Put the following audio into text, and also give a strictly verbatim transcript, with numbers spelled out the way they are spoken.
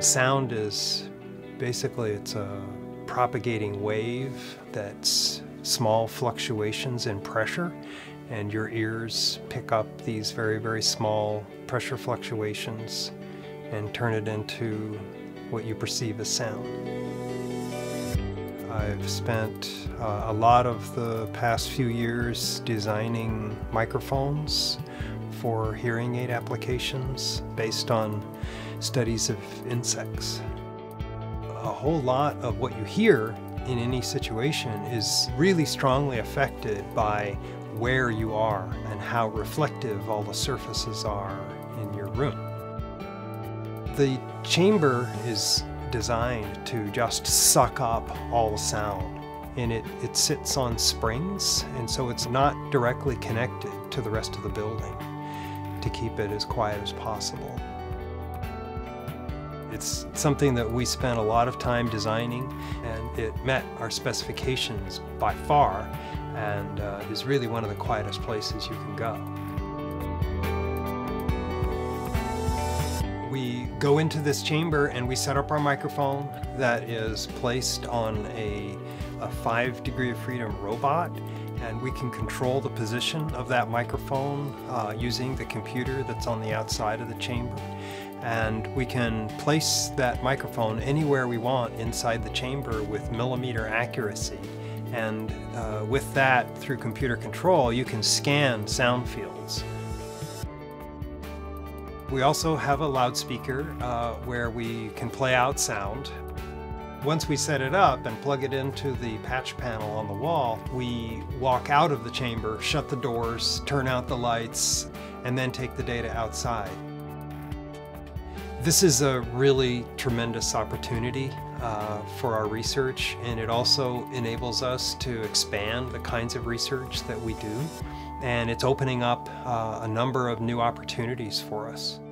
Sound is basically, it's a propagating wave that's small fluctuations in pressure, and your ears pick up these very, very small pressure fluctuations and turn it into what you perceive as sound. I've spent uh, a lot of the past few years designing microphones for hearing aid applications based on studies of insects. A whole lot of what you hear in any situation is really strongly affected by where you are and how reflective all the surfaces are in your room. The chamber is designed to just suck up all the sound, and it, it sits on springs, and so it's not directly connected to the rest of the building to keep it as quiet as possible. It's something that we spent a lot of time designing, and it met our specifications by far, and uh, is really one of the quietest places you can go. We go into this chamber and we set up our microphone that is placed on a, a five degree of freedom robot, and we can control the position of that microphone uh, using the computer that's on the outside of the chamber. And we can place that microphone anywhere we want inside the chamber with millimeter accuracy. And uh, with that, through computer control, you can scan sound fields. We also have a loudspeaker uh, where we can play out sound. Once we set it up and plug it into the patch panel on the wall, we walk out of the chamber, shut the doors, turn out the lights, and then take the data outside. This is a really tremendous opportunity uh, for our research, and it also enables us to expand the kinds of research that we do. And it's opening up uh, a number of new opportunities for us.